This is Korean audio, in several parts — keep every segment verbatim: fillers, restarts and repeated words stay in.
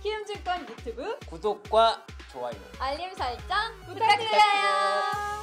키움증권 유튜브 구독과 좋아요, 알림 설정 부탁드려요.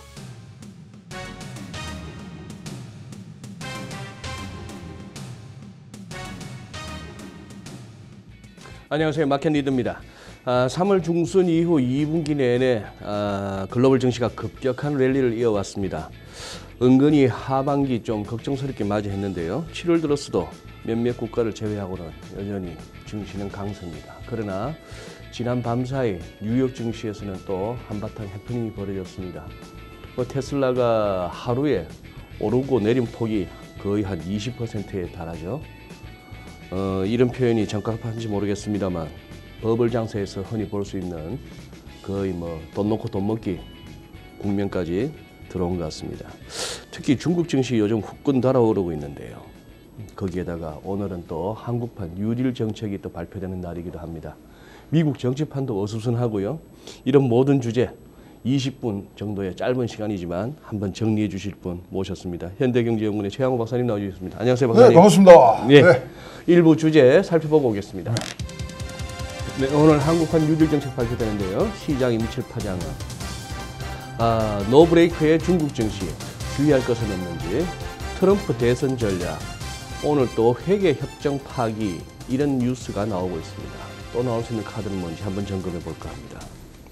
안녕하세요, 마켓 리더입니다. 아, 삼월 중순 이후 이 분기 내내 아, 글로벌 증시가 급격한 랠리를 이어왔습니다. 은근히 하반기 좀 걱정스럽게 맞이했는데요. 칠월 들어서도 몇몇 국가를 제외하고는 여전히 증시는 강세입니다. 그러나 지난 밤사이 뉴욕 증시에서는 또 한바탕 해프닝이 벌어졌습니다. 뭐 테슬라가 하루에 오르고 내린 폭이 거의 한 이십 퍼센트에 달하죠. 어, 이런 표현이 적합한지 모르겠습니다만 버블 장세에서 흔히 볼 수 있는 거의 뭐 돈 놓고 돈 먹기 국면까지 들어온 것 같습니다. 특히 중국 증시 요즘 후끈 달아오르고 있는데요. 거기에다가 오늘은 또 한국판 뉴딜 정책이 또 발표되는 날이기도 합니다. 미국 정치판도 어수선하고요. 이런 모든 주제 이십 분 정도의 짧은 시간이지만 한번 정리해 주실 분 모셨습니다. 현대경제연구원의 최양호 박사님 나와주셨습니다. 안녕하세요, 박사님. 네, 반갑습니다. 네, 네. 일부 주제 살펴보고 오겠습니다. 네, 오늘 한국판 뉴딜 정책 발표되는데요. 시장 임칠파장은 아, 노브레이크의 중국 증시 주의할 것은 없는지, 트럼프 대선 전략, 오늘 또 회계 협정 파기 이런 뉴스가 나오고 있습니다. 또 나올 수 있는 카드는 뭔지 한번 점검해 볼까 합니다.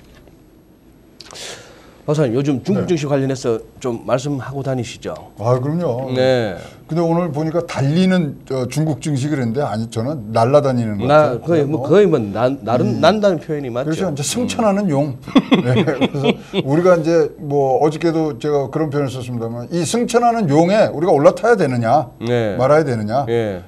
박사님, 요즘 중국 네. 증시 관련해서 좀 말씀하고 다니시죠? 아, 그럼요. 네. 근데 오늘 보니까 달리는 어, 중국 증시 그랬는데 아니 저는 날아다니는 거 나 같아요. 거의 뭐 거의 뭐 난, 나름 음. 난다는 표현이 맞죠. 그래서 이제 승천하는 용. 네, 그래서 우리가 이제 뭐 어저께도 제가 그런 표현을 썼습니다만 이 승천하는 용에 우리가 올라타야 되느냐, 네. 말아야 되느냐. 예.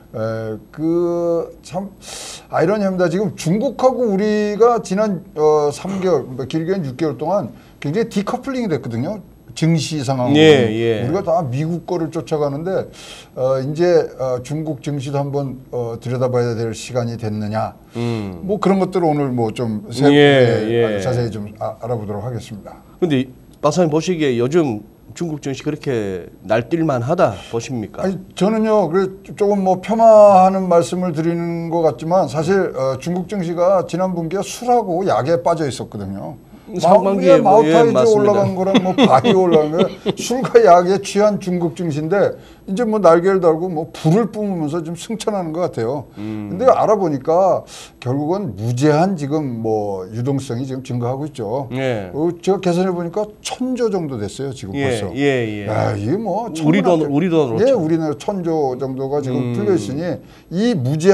그 참 아이러니합니다. 지금 중국하고 우리가 지난 어, 삼 개월, 길게는 육 개월 동안 굉장히 디커플링이 됐거든요. 증시 상황으로. 예, 예. 우리가 다 미국 거를 쫓아가는데 어, 이제 어, 중국 증시도 한번 어, 들여다봐야 될 시간이 됐느냐. 음. 뭐 그런 것들을 오늘 뭐 좀 예, 예. 자세히 좀 아, 알아보도록 하겠습니다. 근데 박사님 보시기에 요즘 중국 증시 그렇게 날뛸만 하다 보십니까? 아니, 저는요, 그래 조금 뭐 폄하하는 말씀을 드리는 것 같지만 사실 어, 중국 증시가 지난 분기에 술하고 약에 빠져 있었거든요. 상반기에 뭐, 예, 마우타이즈 올라간 거랑 뭐 바이 올라간 거 술과 약에 취한 중국 증시인데 이제 뭐 날개를 달고 뭐 불을 뿜으면서 좀 승천하는 것 같아요. 음. 근데 알아보니까 결국은 무제한 지금 뭐 유동성이 지금 증가하고 있죠. 예. 어, 제가 계산해 보니까 천조 정도 됐어요 지금 예, 벌써. 예, 예. 야, 이게 뭐 우리 돈 우리 돈으로. 예, 우리나라 천조 정도가 지금 음. 풀려 있으니 이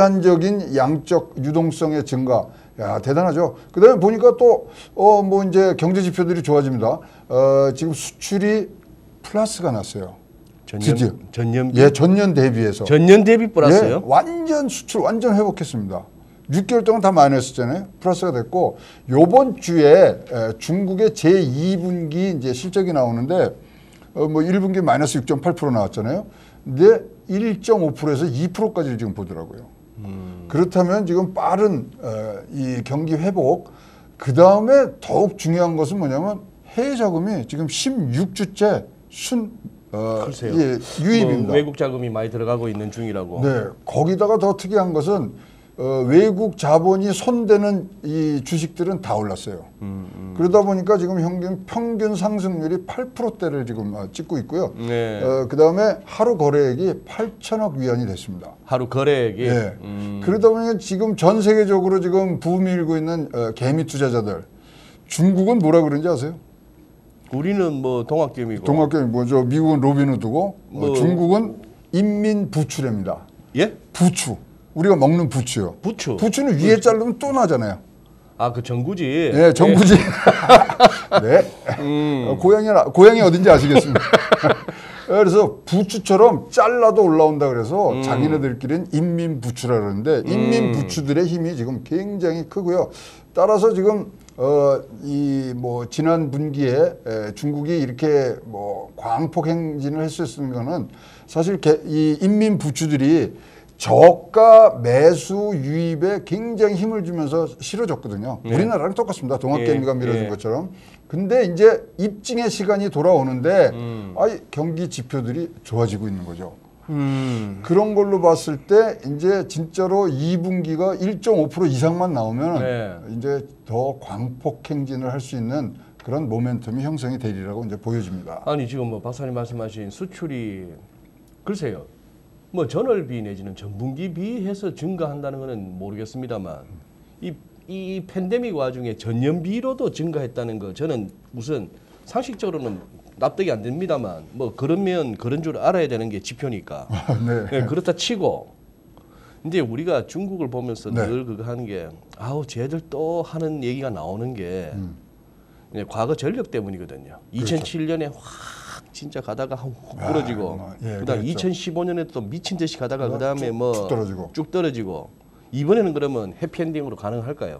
무제한적인 양적 유동성의 증가. 야, 대단하죠. 그 다음에 보니까 또, 어, 뭐 이제 경제 지표들이 좋아집니다. 어, 지금 수출이 플러스가 났어요. 전년, 드디어. 전년, 예, 전년 대비해서. 전년 대비 플러스요? 예, 완전 수출 완전 회복했습니다. 육 개월 동안 다 마이너스잖아요. 플러스가 됐고, 요번 주에 에, 중국의 제이 분기 이제 실적이 나오는데, 어, 뭐 일 분기 마이너스 육 점 팔 퍼센트 나왔잖아요. 근데 일 점 오 퍼센트에서 이 퍼센트까지 지금 보더라고요. 음. 그렇다면 지금 빠른 어, 이 경기 회복, 그 다음에 더욱 중요한 것은 뭐냐면 해외 자금이 지금 십육 주째 순 어, 예, 유입입니다. 뭐 외국 자금이 많이 들어가고 있는 중이라고. 네, 거기다가 더 특이한 것은 어, 외국 자본이 손대는 이 주식들은 다 올랐어요. 음, 음. 그러다 보니까 지금 평균, 평균 상승률이 팔 퍼센트대를 지금 찍고 있고요. 네. 어, 그 다음에 하루 거래액이 팔천억 위안이 됐습니다. 하루 거래액이? 네. 음. 그러다 보니까 지금 전 세계적으로 지금 붐이 일고 있는 어, 개미 투자자들. 중국은 뭐라 그러는지 아세요? 우리는 뭐 동학개미고. 동학개미 뭐죠? 미국은 로빈후드고 뭐. 어, 중국은 인민부추랍니다. 예? 부추. 우리가 먹는 부추요. 부추. 부추는 위에 자르면 또 나잖아요. 아, 그 전구지. 네, 전구지. 네. 음. 어, 고향이 고향이 어딘지 아시겠습니까? 그래서 부추처럼 잘라도 올라온다 그래서 음. 자기네들끼리는 인민부추라 그러는데 인민부추들의 힘이 지금 굉장히 크고요. 따라서 지금 어, 이 뭐 지난 분기에 에, 중국이 이렇게 뭐 광폭 행진을 했었는 거는 사실 개, 이 인민부추들이 저가 매수 유입에 굉장히 힘을 주면서 실어줬거든요. 네. 우리나라랑 똑같습니다. 동학개미가 예, 밀어준 예. 것처럼. 근데 이제 입증의 시간이 돌아오는데 음. 아이, 경기 지표들이 좋아지고 있는 거죠. 음. 그런 걸로 봤을 때 이제 진짜로 이 분기가 일 점 오 퍼센트 이상만 나오면 네. 이제 더 광폭 행진을 할 수 있는 그런 모멘텀이 형성이 되리라고 이제 보여집니다. 아니 지금 뭐 박사님 말씀하신 수출이 글쎄요. 뭐 전월비 내지는 전분기 비해서 증가한다는 것은 모르겠습니다만 이, 이 팬데믹 와중에 전년비로도 증가했다는 거 저는 우선 상식적으로는 납득이 안 됩니다만 뭐 그러면 그런 줄 알아야 되는 게 지표니까. 네. 네, 그렇다 치고 이제 우리가 중국을 보면서 네. 늘 그거 하는 게 아우 쟤들 또 하는 얘기가 나오는 게 음. 이제 과거 전력 때문이거든요. 이천칠 년에 확 진짜 가다가 확 부러지고 아, 예, 그다음 그랬죠. 이천십오 년에 또 미친 듯이 가다가 어, 그다음에 쭉, 뭐 쭉 떨어지고. 쭉 떨어지고 이번에는 그러면 해피엔딩으로 가능할까요?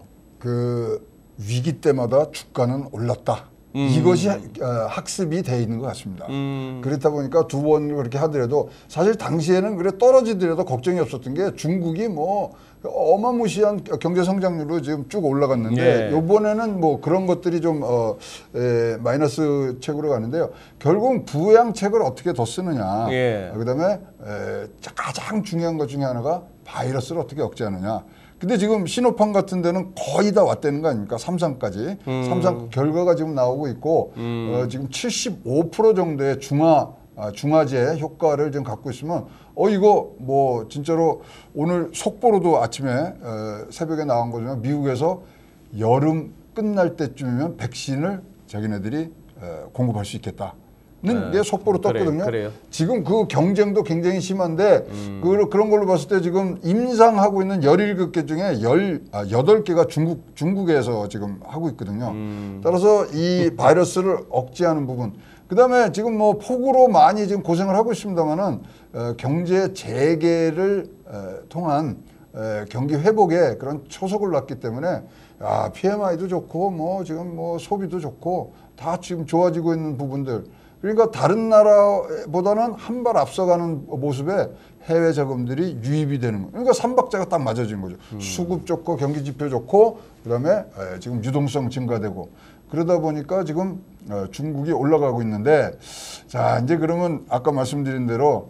그 위기 때마다 주가는 올랐다. 음. 이것이 어, 학습이 돼 있는 것 같습니다. 음. 그렇다 보니까 두 번을 그렇게 하더라도 사실 당시에는 그래 떨어지더라도 걱정이 없었던 게 중국이 뭐 어마무시한 경제 성장률로 지금 쭉 올라갔는데 예. 이번에는 뭐 그런 것들이 좀 어, 에, 마이너스 책으로 가는데요. 결국은 부양책을 어떻게 더 쓰느냐. 예. 그다음에 에, 가장 중요한 것 중에 하나가 바이러스를 어떻게 억제하느냐. 근데 지금 신호판 같은 데는 거의 다 왔다는 거 아닙니까? 삼상까지. 음. 삼상 결과가 지금 나오고 있고 음. 어, 지금 칠십오 퍼센트 정도의 중화 아, 중화제 효과를 지금 갖고 있으면 어 이거 뭐 진짜로 오늘 속보로도 아침에 어, 새벽에 나온 거지만 미국에서 여름 끝날 때쯤이면 백신을 자기네들이 어, 공급할 수 있겠다. 는 게 속보로 그래요, 떴거든요. 그래요. 지금 그 경쟁도 굉장히 심한데 음. 그, 그런 걸로 봤을 때 지금 임상하고 있는 열일곱 개 중에 열, 아, 여덟 개가 중국, 중국에서 지금 하고 있거든요. 음. 따라서 이 바이러스를 억제하는 부분. 그 다음에 지금 뭐 폭우로 많이 지금 고생을 하고 있습니다만은 어, 경제 재개를 어, 통한 어, 경기 회복에 그런 초석을 놨기 때문에 아, 피엠아이도 좋고 뭐 지금 뭐 소비도 좋고 다 지금 좋아지고 있는 부분들. 그러니까 다른 나라보다는 한 발 앞서가는 모습에 해외 자금들이 유입이 되는 거예요. 그러니까 삼박자가 딱 맞아진 거죠. 음. 수급 좋고 경기 지표 좋고 그다음에 지금 유동성 증가되고 그러다 보니까 지금 중국이 올라가고 있는데 자 이제 그러면 아까 말씀드린 대로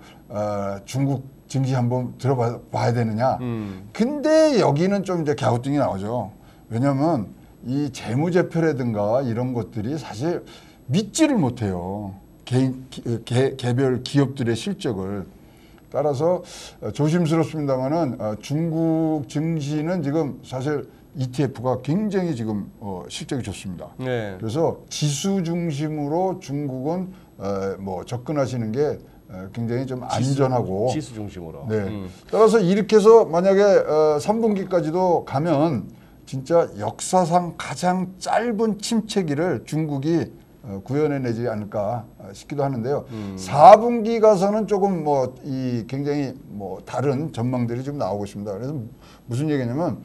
중국 증시 한번 들어봐야 되느냐. 음. 근데 여기는 좀 이제 갸우뚱이 나오죠. 왜냐하면 이 재무제표라든가 이런 것들이 사실 믿지를 못해요. 개인, 개, 개별 기업들의 실적을. 따라서 조심스럽습니다만은 중국 증시는 지금 사실 이티에프가 굉장히 지금 실적이 좋습니다. 네. 그래서 지수 중심으로 중국은 뭐 접근하시는 게 굉장히 좀 안전하고 지수, 지수 중심으로. 네. 음. 따라서 이렇게 해서 만약에 삼 분기까지도 가면 진짜 역사상 가장 짧은 침체기를 중국이 구현해내지 않을까 싶기도 하는데요. 음. 사 분기 가서는 조금 뭐 이 굉장히 뭐 다른 전망들이 좀 나오고 있습니다. 그래서 무슨 얘기냐면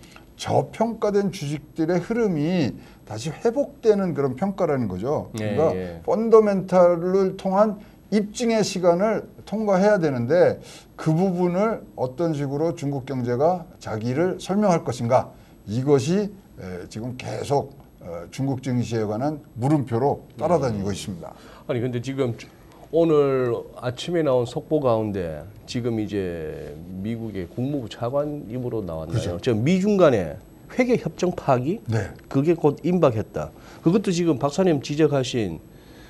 저평가된 주식들의 흐름이 다시 회복되는 그런 평가라는 거죠. 그러니까 예, 예. 펀더멘탈을 통한 입증의 시간을 통과해야 되는데 그 부분을 어떤 식으로 중국 경제가 자기를 설명할 것인가 이것이 지금 계속 중국 증시에 관한 물음표로 따라다니고 음. 있습니다. 아니 근데 지금 오늘 아침에 나온 속보 가운데 지금 이제 미국의 국무부 차관 입으로 나왔나요? 그렇죠. 저 미중 간의 회계 협정 파기? 네. 그게 곧 임박했다. 그것도 지금 박사님 지적하신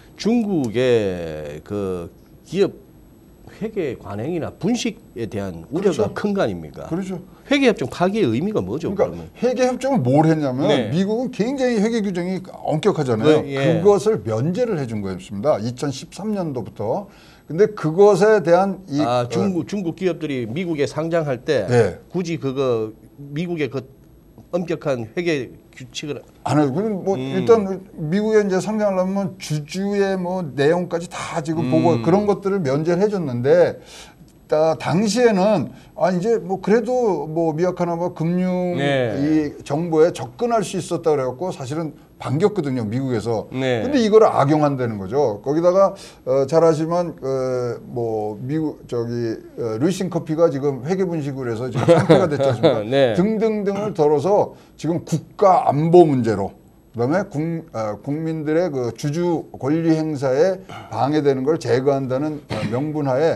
중국의 그 기업 회계 관행이나 분식에 대한 우려가 그렇죠. 큰 거 아닙니까? 그렇죠. 회계 협정 파기의 의미가 뭐죠? 그러니까 그러면? 회계 협정을 뭘 했냐면 네. 미국은 굉장히 회계 규정이 엄격하잖아요. 네, 예. 그것을 면제를 해준 거였습니다. 이천십삼 년도부터. 근데 그것에 대한 이 아, 중국 중국 기업들이 미국에 상장할 때 네. 굳이 그거 미국의 그 엄격한 회계 규칙을 안 해요. 그럼 뭐 음. 일단 미국에 이제 상장하려면 주주의 뭐 내용까지 다 지금 음. 보고 그런 것들을 면제를 해줬는데 다 당시에는 아 이제 뭐 그래도 뭐 미약하나 뭐 금융 네. 이 정보에 접근할 수 있었다 그래갖고 사실은 반겼거든요 미국에서. 네. 근데 이거를 악용한다는 거죠. 거기다가 어, 잘 아시면 어, 뭐 미국 저기 어, 루이싱 커피가 지금 회계 분식을 해서 지금 상태가 됐지 않습니까? 네. 등등등을 덜어서 지금 국가 안보 문제로. 그다음에 국, 어, 국민들의 그 주주 권리 행사에 방해되는 걸 제거한다는 어, 명분하에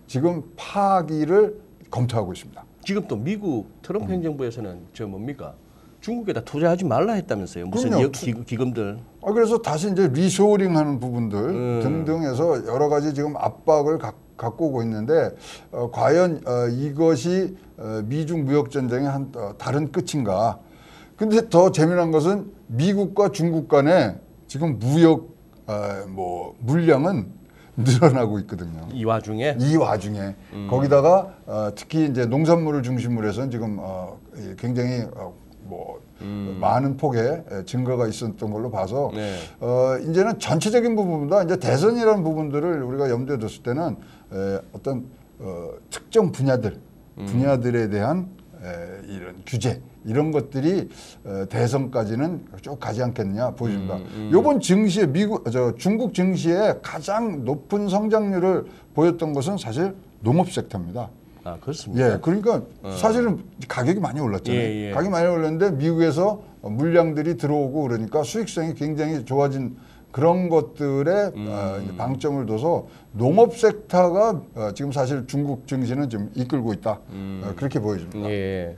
지금 파기를 검토하고 있습니다. 지금 또 미국 트럼프 행정부에서는 저 뭡니까? 중국에다 투자하지 말라 했다면서요. 무슨 그럼요. 여, 기, 기금들. 아, 그래서 다시 이제 리쇼링하는 부분들 음. 등등해서 여러 가지 지금 압박을 가, 갖고 오고 있는데 어, 과연 어, 이것이 어, 미중 무역 전쟁의 한 어, 다른 끝인가? 근데 더 재미난 것은 미국과 중국 간에 지금 무역 어, 뭐 물량은 늘어나고 있거든요. 이 와중에 이 와중에 음. 거기다가 어, 특히 이제 농산물을 중심으로 해서는 지금 어, 굉장히 어, 뭐 음. 많은 폭의 증거가 있었던 걸로 봐서 네. 어, 이제는 전체적인 부분보다 이제 대선이라는 부분들을 우리가 염두에 뒀을 때는 에, 어떤 어, 특정 분야들 음. 분야들에 대한 에, 이런 규제 이런 것들이 어, 대선까지는 쭉 가지 않겠냐 보여집니다. 음, 음. 이번 증시에 미국 저 중국 증시에 가장 높은 성장률을 보였던 것은 사실 농업 섹터입니다. 아, 그렇습니다. 예, 그러니까 어. 사실은 가격이 많이 올랐잖아요. 예, 예. 가격이 많이 올랐는데 미국에서 물량들이 들어오고 그러니까 수익성이 굉장히 좋아진 그런 것들에 음. 어, 이제 방점을 둬서 농업 섹터가 어, 지금 사실 중국 증시는 좀 이끌고 있다. 음. 어, 그렇게 보여집니다. 예.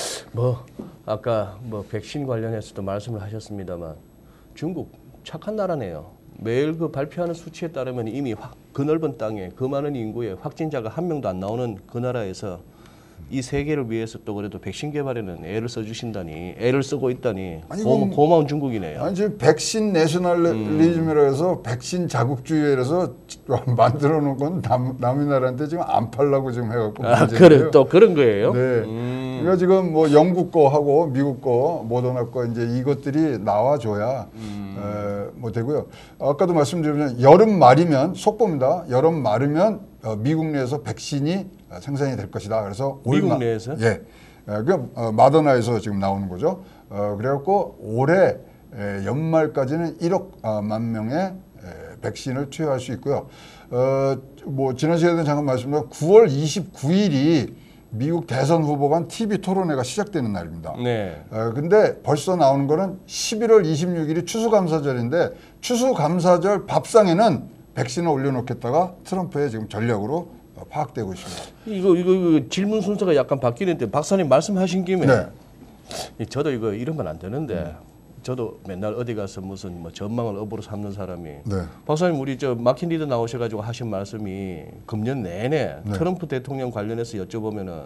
뭐 아까 뭐 백신 관련해서도 말씀을 하셨습니다만 중국 착한 나라네요. 매일 그 발표하는 수치에 따르면 이미 확, 그 넓은 땅에 그 많은 인구에 확진자가 한 명도 안 나오는 그 나라에서 이 세계를 위해서 또 그래도 백신 개발에는 애를 써주신다니, 애를 쓰고 있다니 아니, 고, 이건- 고마운 중국이네요. 아니 지금 백신 내셔널리즘이라 해서 백신 자국주의라서 만들어 놓은 건 남, 남의 나라한테 지금 안 팔라고 지금 해갖고 아, 문제인데요. 그래 또 그런 거예요? 네. 음. 그러니까 지금 뭐 영국 거하고 미국 거, 모더나 거 이제 이것들이 나와줘야 음. 에, 뭐 되고요. 아까도 말씀드리면 여름 말이면 속보입니다. 여름 말이면 어, 미국 내에서 백신이 생산이 될 것이다. 그래서 올 미국 마- 내에서? 예. 어, 그 어, 마더나에서 지금 나오는 거죠. 어, 그래갖고 올해 에, 연말까지는 일억만 명의 에, 백신을 투여할 수 있고요. 어, 뭐 지난 시간에 잠깐 말씀드린 구월 이십구일이 미국 대선 후보 간 티비 토론회가 시작되는 날입니다. 네. 어, 근데 벌써 나오는 거는 십일월 이십육일이 추수감사절인데 추수감사절 밥상에는 백신을 올려놓겠다가 트럼프의 지금 전략으로 어, 파악되고 있습니다. 이거, 이거 이거 질문 순서가 약간 바뀌는데 박사님 말씀하신 김에 네. 이 저도 이거 이러면 안 되는데 저도 맨날 어디 가서 무슨 뭐 전망을 업으로 삼는 사람이 네. 박사님 우리 저 마킨 리더 나오셔가지고 하신 말씀이 금년 내내 네. 트럼프 대통령 관련해서 여쭤보면은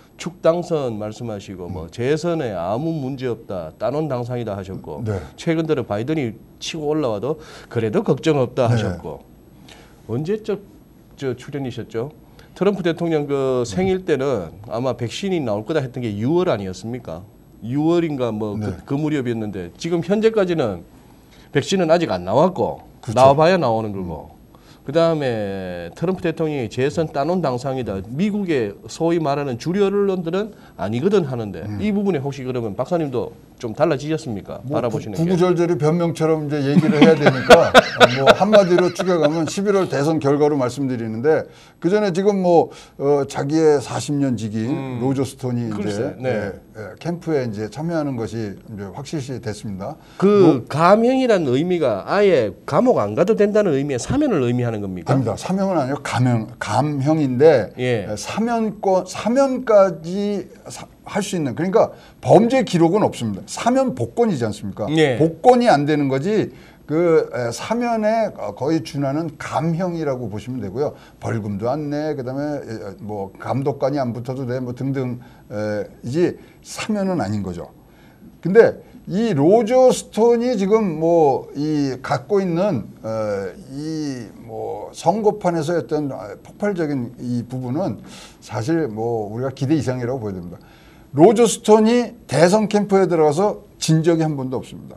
축당선 말씀하시고 뭐 재선에 아무 문제 없다 따놓은 당상이다 하셨고 네. 최근 들어 바이든이 치고 올라와도 그래도 걱정 없다 네. 하셨고 언제적 저 출연이셨죠? 트럼프 대통령 그 생일 때는 아마 백신이 나올 거다 했던 게 유월 아니었습니까? 유월인가 뭐 그 네. 그 무렵이었는데 지금 현재까지는 백신은 아직 안 나왔고 그렇죠. 나와봐야 나오는 거고 그 다음에 트럼프 대통령이 재선 따놓은 당상이다. 미국의 소위 말하는 주류 언론들은 아니거든 하는데 음. 이 부분에 혹시 그러면 박사님도 좀 달라지셨습니까? 뭐 바라보시는 구, 게. 구구절절히 변명처럼 이제 얘기를 해야 되니까 어, 뭐 한마디로 추격하면 십일월 대선 결과로 말씀드리는데 그 전에 지금 뭐 어, 자기의 사십 년 지기 음. 로저 스톤이 글쎄, 이제 네. 예, 예, 캠프에 이제 참여하는 것이 이제 확실시 됐습니다. 그 감형이라는 의미가 아예 감옥 안 가도 된다는 의미의 사면을 의미하는 겁니까? 아닙니다. 사명은 아니고 감형, 감형인데 예. 사면권 사면까지 할 수 있는 그러니까 범죄 기록은 없습니다. 사면 복권이지 않습니까? 예. 복권이 안 되는 거지. 그 에, 사면에 거의 준하는 감형이라고 보시면 되고요. 벌금도 안 내, 그다음에 에, 뭐 감독관이 안 붙어도 돼, 뭐 등등 에, 이제 사면은 아닌 거죠. 근데 이 로저 스톤이 지금 뭐 이 갖고 있는 이 뭐 선거판에서 어떤 폭발적인 이 부분은 사실 뭐 우리가 기대 이상이라고 보여야 됩니다. 로저 스톤이 대선 캠프에 들어가서 진 적이 한 번도 없습니다.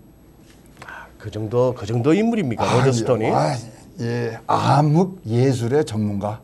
그 정도 그 정도 인물입니까? 아, 로저 스톤이? 예, 아, 예, 암흑 예술의 전문가.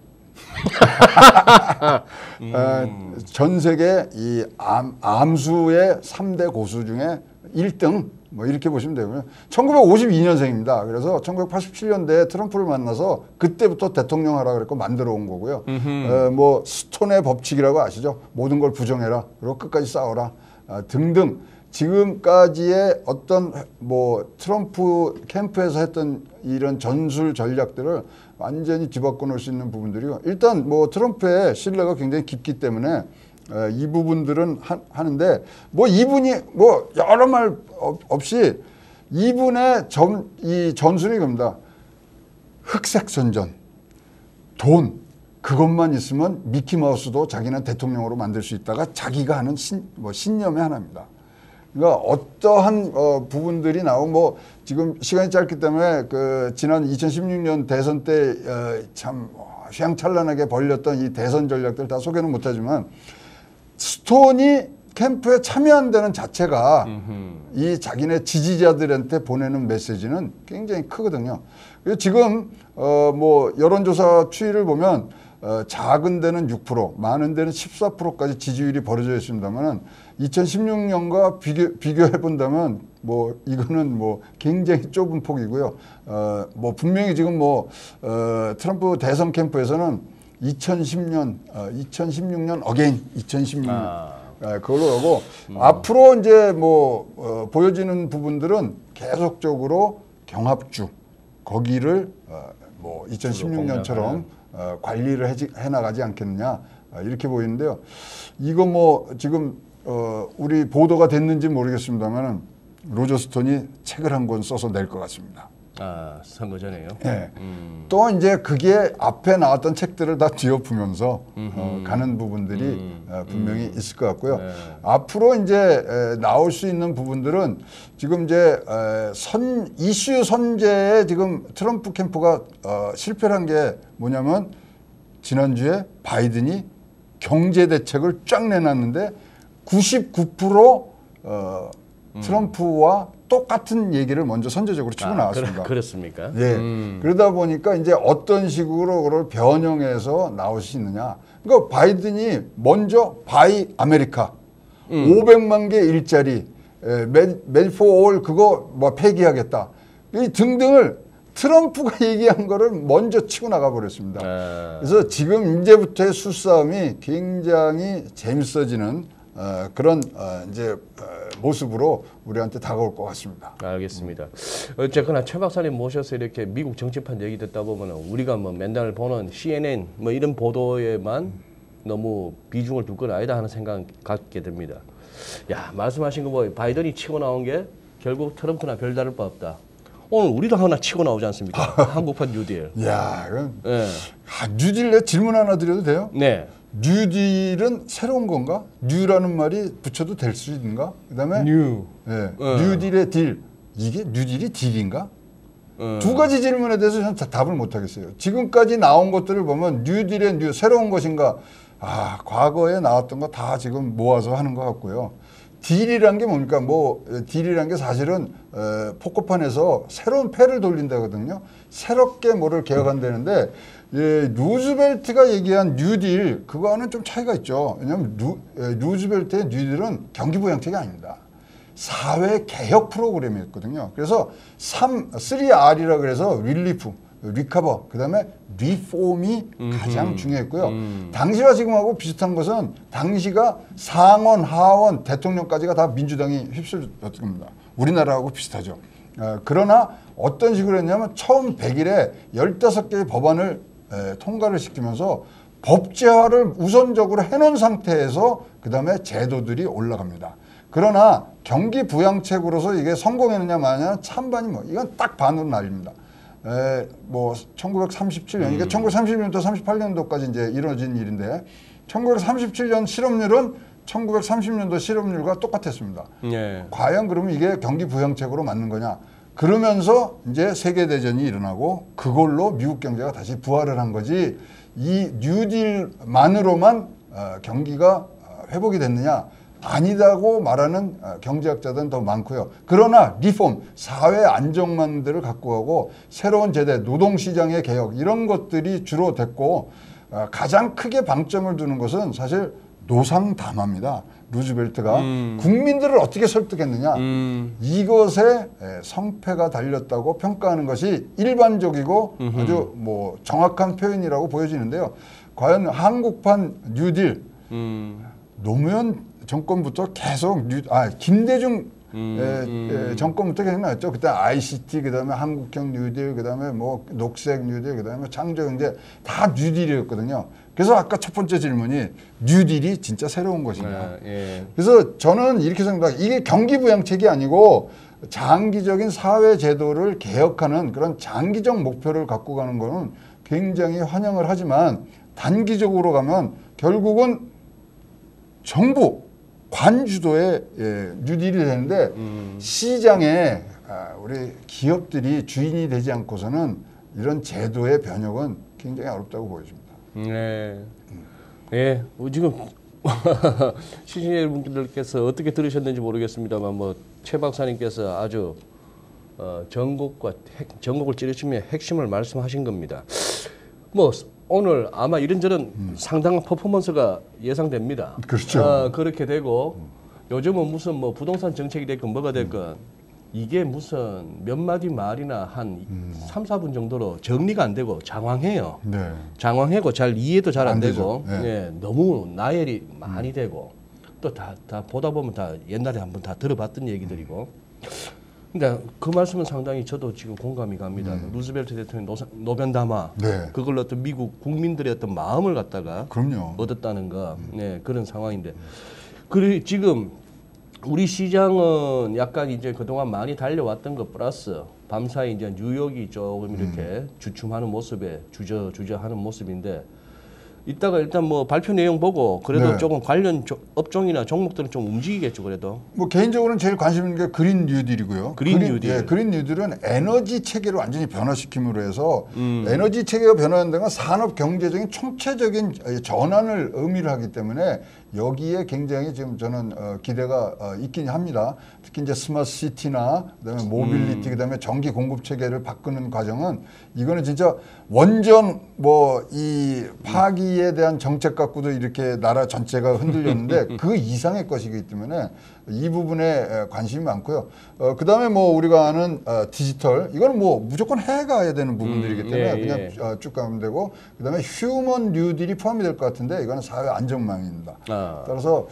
음. 어, 전 세계 이 암, 암수의 삼 대 고수 중에 일 등 뭐 이렇게 보시면 되고요. 천구백오십이 년생입니다. 그래서 천구백팔십칠 년대에 트럼프를 만나서 그때부터 대통령 하라 그랬고 만들어 온 거고요. 어, 뭐 스톤의 법칙이라고 아시죠? 모든 걸 부정해라. 그리고 끝까지 싸워라. 아, 등등 지금까지의 어떤 뭐 트럼프 캠프에서 했던 이런 전술 전략들을 완전히 뒤바꿔 놓을 수 있는 부분들이요. 일단 뭐 트럼프의 신뢰가 굉장히 깊기 때문에 이 부분들은 하, 하는데 뭐 이분이 뭐 여러 말 없이 이분의 전, 이 전술이 겁니다. 흑색 선전, 돈, 그것만 있으면 미키마우스도 자기는 대통령으로 만들 수 있다가 자기가 하는 신, 뭐 신념의 하나입니다. 그러니까 어떠한 어, 부분들이 나오고 뭐 지금 시간이 짧기 때문에 그 지난 이천십육 년 대선 때 참 어, 휘황찬란하게 벌렸던 이 대선 전략들 다 소개는 못하지만 스톤이 캠프에 참여한다는 자체가 음흠. 이 자기네 지지자들한테 보내는 메시지는 굉장히 크거든요. 그래서 지금 어 뭐 여론조사 추이를 보면 어 작은 데는 육 퍼센트, 많은 데는 십사 퍼센트까지 지지율이 벌어져 있습니다만은 이천십육 년과 비교 비교해 본다면 뭐 이거는 뭐 굉장히 좁은 폭이고요. 어 뭐 분명히 지금 뭐 어 트럼프 대선 캠프에서는 이천십 년, 어 이천십육 년 어게인 이천십육 년 아. 네, 그걸로 하고 음. 앞으로 이제 뭐 어, 보여지는 부분들은 계속적으로 경합주 거기를 어, 뭐 이천십육 년처럼 어, 관리를 해, 해 나가지 않겠느냐 어, 이렇게 보이는데요. 이거 뭐 지금 어, 우리 보도가 됐는지 모르겠습니다만은 로저 스톤이 책을 한 권 써서 낼 것 같습니다. 아, 선거 전에요? 네. 음. 또 이제 그게 앞에 나왔던 책들을 다 뒤엎으면서 어, 가는 부분들이 음. 어, 분명히 음. 있을 것 같고요. 네. 앞으로 이제 에, 나올 수 있는 부분들은 지금 이제 에, 선, 이슈 선제에 지금 트럼프 캠프가 어, 실패를 한 게 뭐냐면 지난주에 바이든이 경제 대책을 쫙 내놨는데 구십구 퍼센트 어, 트럼프와 똑같은 얘기를 먼저 선제적으로 치고 아, 나왔습니다. 그렇, 그렇습니까? 예. 음. 그러다 보니까 이제 어떤 식으로 그걸 변형해서 나올 수 있느냐. 그러니까 바이든이 먼저 바이 아메리카 음. 오백만 개 일자리 멜포올 그거 뭐 폐기하겠다. 이 등등을 트럼프가 얘기한 거를 먼저 치고 나가 버렸습니다. 아. 그래서 지금 이제부터의 수싸움이 굉장히 재밌어지는 어, 그런 어, 이제 어, 모습으로 우리한테 다가올 것 같습니다. 알겠습니다. 어쨌거나 최 박사님 모셔서 이렇게 미국 정치판 얘기 듣다 보면 우리가 뭐 맨날 보는 씨엔엔 뭐 이런 보도에만 너무 비중을 둘 건 아니다 하는 생각 갖게 됩니다. 야, 말씀하신 거 뭐 바이든이 치고 나온 게 결국 트럼프나 별다를 바 없다. 오늘 우리도 하나 치고 나오지 않습니까? 한국판 뉴딜. 야, 이건 네. 아, 뉴딜 내 질문 하나 드려도 돼요? 네. 뉴딜은 새로운 건가? 뉴라는 말이 붙여도 될 수 있는가? 그다음에 뉴. 네. 어. 뉴딜의 딜. 이게 뉴딜이 딜인가? 어. 두 가지 질문에 대해서 저는 답을 못 하겠어요. 지금까지 나온 것들을 보면 뉴딜의 뉴 새로운 것인가? 아, 과거에 나왔던 거 다 지금 모아서 하는 것 같고요. 딜이란 게 뭡니까? 뭐 딜이란 게 사실은 에, 포커판에서 새로운 패를 돌린다거든요. 새롭게 뭐를 개혁한다는데 예, 루즈벨트가 얘기한 뉴딜 그거와는 좀 차이가 있죠. 왜냐하면 루, 에, 루즈벨트의 뉴딜은 경기부양책이 아닙니다. 사회 개혁 프로그램이었거든요. 그래서 삼, 쓰리 알이라 그래서 릴리프, 리커버, 그다음에 리폼이 음흠. 가장 중요했고요. 음. 당시와 지금하고 비슷한 것은 당시가 상원, 하원, 대통령까지가 다 민주당이 휩쓸렸던 겁니다. 우리나라하고 비슷하죠. 어, 그러나 어떤 식으로 했냐면 처음 백 일에 열다섯 개의 법안을 에, 통과를 시키면서 법제화를 우선적으로 해놓은 상태에서 그 다음에 제도들이 올라갑니다. 그러나 경기 부양책으로서 이게 성공했느냐 마느냐 찬반이 뭐 이건 딱 반으로 날립니다. 에, 뭐 천구백삼십칠 년 이게 음. 천구백삼십 년부터 삼십팔 년도까지 이제 이루어진 일인데 천구백삼십칠 년 실업률은 천구백삼십 년도 실업률과 똑같았습니다. 예. 과연 그러면 이게 경기 부양책으로 맞는 거냐? 그러면서 이제 세계대전이 일어나고 그걸로 미국 경제가 다시 부활을 한 거지 이 뉴딜만으로만 어, 경기가 회복이 됐느냐? 아니다고 말하는 경제학자들은 더 많고요. 그러나 리폼, 사회 안정망들을 갖고 가고 새로운 제대, 노동시장의 개혁 이런 것들이 주로 됐고 가장 크게 방점을 두는 것은 사실 노상담화입니다. 루즈벨트가 음. 국민들을 어떻게 설득했느냐 음. 이것에 성패가 달렸다고 평가하는 것이 일반적이고 음흠. 아주 뭐 정확한 표현이라고 보여지는데요. 과연 한국판 뉴딜 음. 노무현 정권부터 계속 뉴, 아 김대중 음, 에, 음. 에, 정권부터 계속 나왔죠. 그때 아이씨티, 그다음에 한국형 뉴딜, 그다음에 뭐 녹색 뉴딜, 그다음에 창조경제 다 뉴딜이었거든요. 그래서 아까 첫 번째 질문이 뉴딜이 진짜 새로운 것이냐. 아, 예. 그래서 저는 이렇게 생각합니다. 이게 경기부양책이 아니고 장기적인 사회 제도를 개혁하는 그런 장기적 목표를 갖고 가는 거는 굉장히 환영을 하지만 단기적으로 가면 결국은 정부 관주도의 예, 뉴딜이 되는데 음. 시장에 아, 우리 기업들이 주인이 되지 않고서는 이런 제도의 변혁은 굉장히 어렵다고 보여집니다. 네. 예, 뭐 지금 시청자 여러분들께서 어떻게 들으셨는지 모르겠습니다만 뭐 최 박사님께서 아주 어, 전곡과 핵, 전곡을 찌르시며 핵심을 말씀하신 겁니다. 뭐 오늘 아마 이런저런 음. 상당한 퍼포먼스가 예상됩니다. 그렇죠. 어, 그렇게 되고 음. 요즘은 무슨 뭐 부동산 정책이 됐건 뭐가 됐건 음. 이게 무슨 몇 마디 말이나 한 음. 삼, 사 분 정도로 정리가 안 되고 장황해요. 네. 장황하고 잘 이해도 잘 안 안 되고 네. 예, 너무 나열이 많이 음. 되고 또 다 다 보다 보면 다 옛날에 한번 다 들어봤던 얘기들이고 근데 그 말씀은 상당히 저도 지금 공감이 갑니다. 음. 루즈벨트 대통령 노, 노변담화 네. 그걸로 어떤 미국 국민들의 어떤 마음을 갖다가 그럼요. 얻었다는 거 음. 네, 그런 상황인데 그리고 지금 우리 시장은 약간 이제 그동안 많이 달려왔던 것 플러스 밤사이 이제 뉴욕이 조금 이렇게 음. 주춤하는 모습에 주저 주저하는 모습인데 이따가 일단 뭐 발표 내용 보고 그래도 네. 조금 관련 조, 업종이나 종목들은 좀 움직이겠죠 그래도. 뭐 개인적으로는 제일 관심 있는 게 그린 뉴딜이고요. 그린 뉴딜. 예, 그린 뉴딜은 에너지 체계를 완전히 변화시킴으로 해서 음. 에너지 체계가 변화한다는 건 산업 경제적인 총체적인 전환을 의미를 하기 때문에 여기에 굉장히 지금 저는 어, 기대가 어, 있긴 합니다. 특히 이제 스마트 시티나 그다음에 모빌리티, 음. 그다음에 전기 공급 체계를 바꾸는 과정은 이거는 진짜 원전 뭐 이 파기에 대한 정책 갖고도 이렇게 나라 전체가 흔들렸는데 그 이상의 것이기 때문에 이 부분에 관심이 많고요. 어, 그다음에 뭐 우리가 아는 어, 디지털 이거는 뭐 무조건 해가야 되는 부분들이기 때문에 음, 예, 그냥 예. 어, 쭉 가면 되고 그다음에 휴먼 뉴딜이 포함이 될 것 같은데 이거는 사회 안전망입니다. 아. 따라서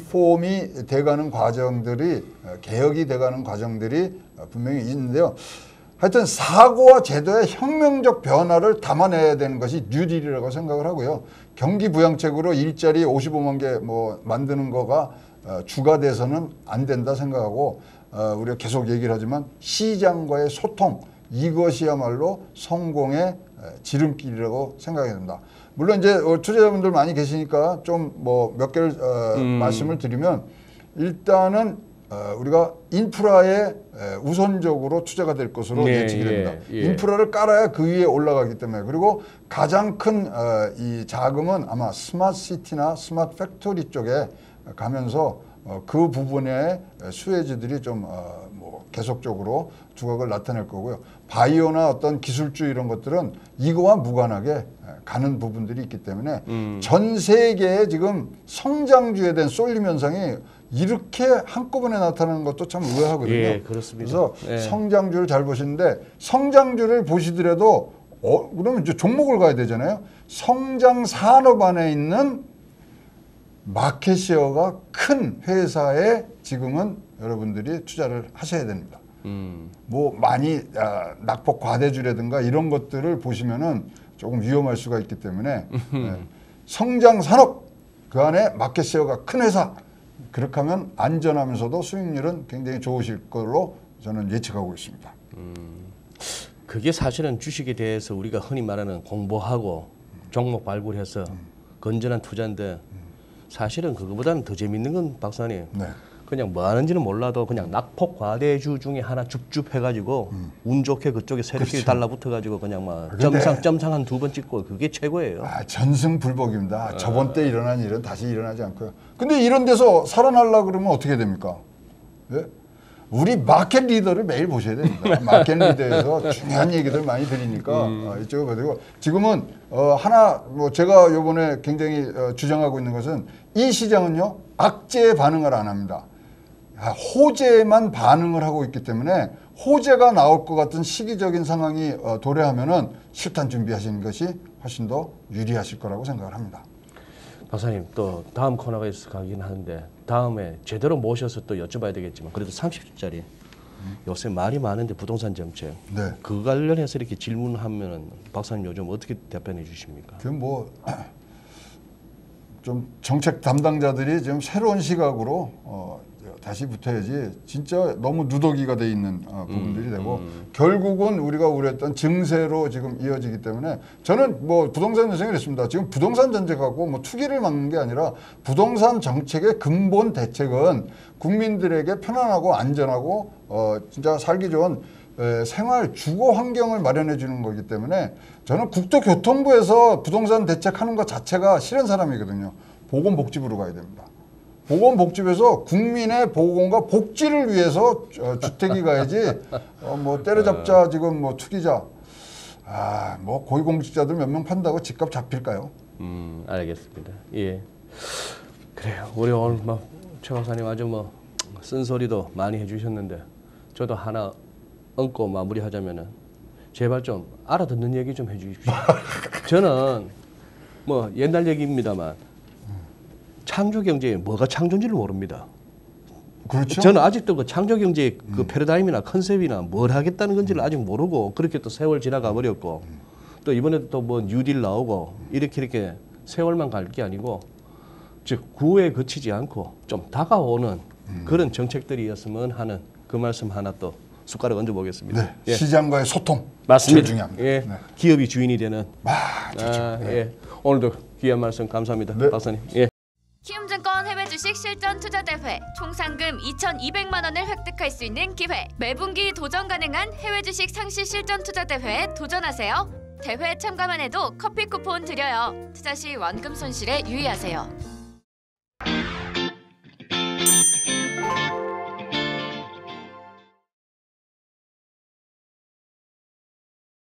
리폼이 돼가는 과정들이 개혁이 돼가는 과정들이 분명히 있는데요. 하여튼 사고와 제도의 혁명적 변화를 담아내야 되는 것이 뉴딜이라고 생각을 하고요. 경기 부양책으로 일자리 오십오만 개 뭐 만드는 거가 주가 돼서는 안 된다 생각하고 우리가 계속 얘기를 하지만 시장과의 소통 이것이야말로 성공의 지름길이라고 생각이 됩니다. 물론 이제 투자자분들 많이 계시니까 좀 뭐 몇 개를 어, 음. 말씀을 드리면 일단은 어, 우리가 인프라에 우선적으로 투자가 될 것으로 네, 예측이 됩니다. 예, 예. 인프라를 인프라를 깔아야 그 위에 올라가기 때문에 그리고 가장 큰 이 어, 자금은 아마 스마트 시티나 스마트 팩토리 쪽에 가면서 어, 그 부분의 수혜주들이 좀 어, 뭐 계속적으로 두각을 나타낼 거고요. 바이오나 어떤 기술주 이런 것들은 이거와 무관하게 가는 부분들이 있기 때문에 음. 전 세계에 지금 성장주에 대한 쏠림 현상이 이렇게 한꺼번에 나타나는 것도 참 의아하거든요. 예, 그렇습니다. 그래서 예. 성장주를 잘 보시는데 성장주를 보시더라도 어, 그러면 이제 종목을 가야 되잖아요. 성장 산업 안에 있는 마켓시어가 큰 회사에 지금은 여러분들이 투자를 하셔야 됩니다. 음. 뭐 많이 아, 낙폭 과대주라든가 이런 것들을 보시면은 조금 위험할 수가 있기 때문에 네. 성장 산업 그 안에 마켓시어가 큰 회사 그렇게 하면 안전하면서도 수익률은 굉장히 좋으실 걸로 저는 예측하고 있습니다. 음. 그게 사실은 주식에 대해서 우리가 흔히 말하는 공부하고 종목 발굴해서 음. 건전한 투자인데 사실은 그거보다는 더 재밌는 건 박사님 네. 그냥 뭐 하는지는 몰라도 그냥 낙폭 과대주 중에 하나 줍줍 해가지고 음. 운 좋게 그쪽에 세력끼리 그렇죠. 달라붙어가지고 그냥 막 점상 점상 한 두 번 찍고 그게 최고예요. 아, 전승불복입니다. 아. 저번 때 일어난 일은 다시 일어나지 않고요. 근데 이런 데서 살아나려고 그러면 어떻게 됩니까? 예? 우리 마켓 리더를 매일 보셔야 됩니다. 마켓 리더에서 중요한 얘기들 많이 드리니까 음. 어, 이쪽을 보시고 지금은 어, 하나 뭐 제가 요번에 굉장히 어, 주장하고 있는 것은 이 시장은요 악재에 반응을 안 합니다. 호재만 반응을 하고 있기 때문에 호재가 나올 것 같은 시기적인 상황이 어, 도래하면은 실탄 준비하시는 것이 훨씬 더 유리하실 거라고 생각을 합니다. 박사님 또 다음 코너가 있어 가긴 하는데 다음에 제대로 모셔서 또 여쭤봐야 되겠지만 그래도 삼십 초짜리 요새 말이 많은데 부동산 정책 네. 그 관련해서 이렇게 질문하면은 박사님 요즘 어떻게 답변해 주십니까? 그 뭐 좀 정책 담당자들이 지금 새로운 시각으로 어, 다시 붙어야지 진짜 너무 누더기가 돼 있는 어, 부분들이 음, 되고 음. 결국은 우리가 우려했던 증세로 지금 이어지기 때문에 저는 뭐 부동산 전쟁을 했습니다. 지금 부동산 전쟁하고 뭐 투기를 막는 게 아니라 부동산 정책의 근본 대책은 국민들에게 편안하고 안전하고 어, 진짜 살기 좋은 에, 생활 주거 환경을 마련해 주는 거기 때문에 저는 국토교통부에서 부동산 대책하는 것 자체가 싫은 사람이거든요. 보건복지부로 가야 됩니다. 보건복지부에서 국민의 보건과 복지를 위해서 어, 주택이 가야지 어, 뭐 때려잡자 지금 뭐 투기자 아 뭐 고위공직자들 몇 명 판다고 집값 잡힐까요? 음 알겠습니다. 예 그래요. 우리 오늘 뭐최 박사님 아주 뭐 쓴소리도 많이 해주셨는데 저도 하나 얹고 마무리하자면은 제발 좀 알아듣는 얘기 좀 해주십시오. 저는 뭐 옛날 얘기입니다만 창조 경제에 뭐가 창조인지를 모릅니다. 그렇죠. 저는 아직도 그 창조 경제의 그 패러다임이나 컨셉이나 뭘 하겠다는 건지를 아직 모르고 그렇게 또 세월 지나가 버렸고 또 이번에도 또 뭐 뉴딜 나오고 이렇게 이렇게 세월만 갈 게 아니고 즉 구호에 그치지 않고 좀 다가오는 그런 정책들이었으면 하는 그 말씀 하나 또 숟가락 얹어 보겠습니다. 네, 예. 시장과의 소통 맞습니다. 제일 중요합니다. 예. 네. 기업이 주인이 되는. 아, 좋죠. 아, 네. 예. 오늘도 귀한 말씀 감사합니다. 네. 박사님. 예. 키움증권 해외 주식 실전 투자 대회 총 상금 이천이백만 원을 획득할 수 있는 기회. 매분기 도전 가능한 해외 주식 상시 실전 투자 대회에 도전하세요. 대회 참가만 해도 커피 쿠폰 드려요. 투자 시 원금 손실에 유의하세요.